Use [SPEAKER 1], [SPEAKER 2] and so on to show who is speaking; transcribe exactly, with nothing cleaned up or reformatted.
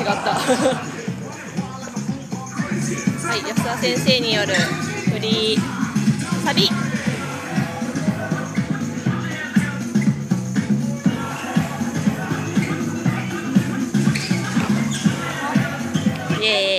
[SPEAKER 1] はい、安田先生によるフリーサビ。イエーイ。